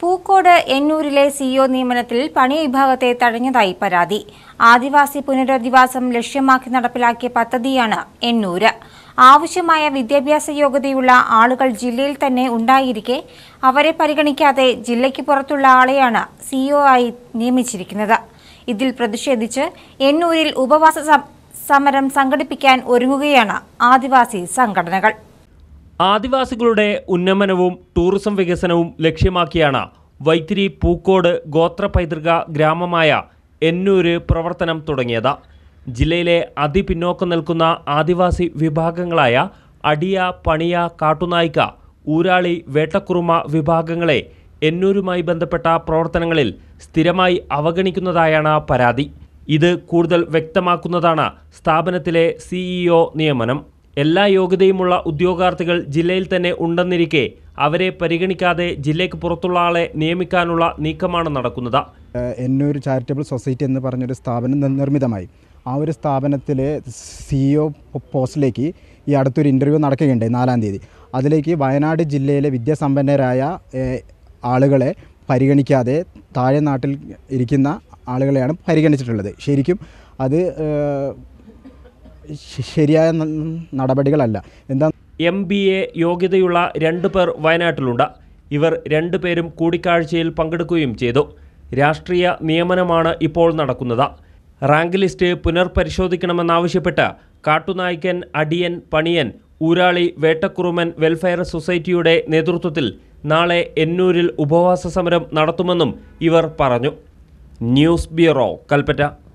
Pookode എന്നൂരിലെ CEO നിയമനത്തിൽ പണി വിഭാഗത്തെ തടഞ്ഞതായി പരാതി. ആദിവാസി പുനരധിവാസം ലക്ഷ്യമാക്കി നടപ്പിലാക്കിയ പദ്ധതിയാണ് എന്നൂര്. ആവശ്യമായ വിദ്യാഭ്യാസ യോഗ്യതയുള്ള ആളുകൾ ജില്ലയിൽ തന്നെ ഉണ്ടായിരിക്കെ അവരെ പരിഗണിക്കാതെ ജില്ലയ്ക്ക് പുറത്തുള്ള ആളെയാണ് സിഇഒ ആയി നിയമിച്ചിരിക്കുന്നത്. ഇതിൽ പ്രതിഷേധിച്ച് എന്നൂരിൽ ഉപവാസ സമരം സംഘടിപ്പിക്കാൻ ഒരുങ്ങുകയാണ് ആദിവാസി സംഘടനകൾ. ആദിവാസികളുടെ ഉന്നമനവും ടൂറിസം വികസനവും ലക്ഷ്യമാക്കിയാണ് വൈത്തിരി പൂക്കോട് ഗോത്ര പൈതൃക ഗ്രാമമായ എന്നൂര് പ്രവർത്തനം തുടങ്ങിയത്. ജില്ലയിലെ അതിപിന്നോക്കം നിൽക്കുന്ന ആദിവാസി വിഭാഗങ്ങളായ അടിയ, പണിയ, കാട്ടുനായ്ക്ക, ഊരാളി, വേട്ടക്കുറുമ വിഭാഗങ്ങളെ എന്നൂരുമായി ബന്ധപ്പെട്ട പ്രവർത്തനങ്ങളിൽ സ്ഥിരമായി അവഗണിക്കുന്നതായാണ് പരാതി. ഇത് കൂടുതൽ വ്യക്തമാക്കുന്നതാണ് സ്ഥാപനത്തിലെ സിഇഒ നിയമനം. എല്ലാ യോഗ്യതയുമുള്ള ഉദ്യോഗാർത്ഥികൾ ജില്ലയിൽ തന്നെ ഉണ്ടെന്നിരിക്കെ അവരെ പരിഗണിക്കാതെ ജില്ലയ്ക്ക് പുറത്തുള്ള ആളെ നിയമിക്കാനുള്ള നീക്കമാണ് നടക്കുന്നത്. എന്നൂർ ചാരിറ്റബിൾ സൊസൈറ്റി എന്ന് പറഞ്ഞൊരു സ്ഥാപനം നിർമ്മിതമായി. ആ ഒരു സ്ഥാപനത്തിലെ സിഇഒ പോസ്റ്റിലേക്ക് ഈ അടുത്തൊരു ഇൻ്റർവ്യൂ നടക്കുകയുണ്ടായി 4-ാം തീയതി. അതിലേക്ക് വയനാട് ജില്ലയിലെ വിദ്യാസമ്പന്നരായ ആളുകളെ പരിഗണിക്കാതെ താഴെ നാട്ടിൽ ഇരിക്കുന്ന ആളുകളെയാണ് പരിഗണിച്ചിട്ടുള്ളത്. ശരിക്കും അത് ശരിയായ നടപടികളല്ല. എന്താ MBA യോഗ്യതയുള്ള 2 പേർ വയനാട്ടിലുണ്ട്. ഇവർ 2 പേരും കൂടിക്കാഴ്ചയിൽ പങ്കെടുക്കുകയും ചെയ്തു. രാഷ്ട്രീയ നിയമനമാണ് ഇപ്പോൾ നടക്കുന്നത്. റാങ്ക് ലിസ്റ്റ് പുനർപരിശോധിക്കണമെന്നാവശ്യപ്പെട്ട് കാട്ടുനായ്ക്കൻ, അടിയൻ, പണിയൻ, ഊരാളി, വേട്ടക്കുറുമൻ വെൽഫെയർ സൊസൈറ്റിയുടെ നേതൃത്വത്തിൽ നാളെ എന്നൂരിൽ ഉപവാസ സമരം നടത്തുമെന്നും ഇവർ പറഞ്ഞു. News bureau, Kalpetta.